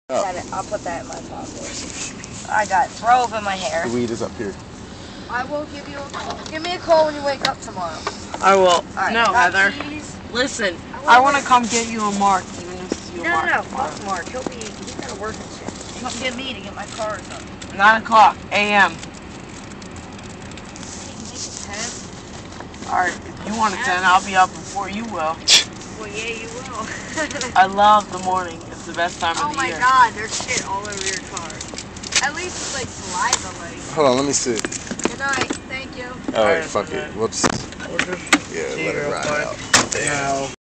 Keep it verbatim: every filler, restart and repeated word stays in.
Got it. I'll put that in my pocket. I got robe in my hair. The weed is up here. I will give you a call. Give me a call when you wake up tomorrow. I will. Right, no, Heather. Keys. Listen, I, I want to come get you a Mark, even if it's you no, Mark. No, no, fuck Mark. He'll be, he's got to work and shit. Come get me to get my car or something. nine o'clock A M Alright, if you want a ten, I'll be up before you will. Well, yeah, you will. I love the morning. It's the best time oh of the year. Oh my god, there's shit all over your car. At least it's like saliva, like. Hold on, let me see. Good night, thank you. Alright, fuck it. We'll just, We'll just yeah, let it ride out. No.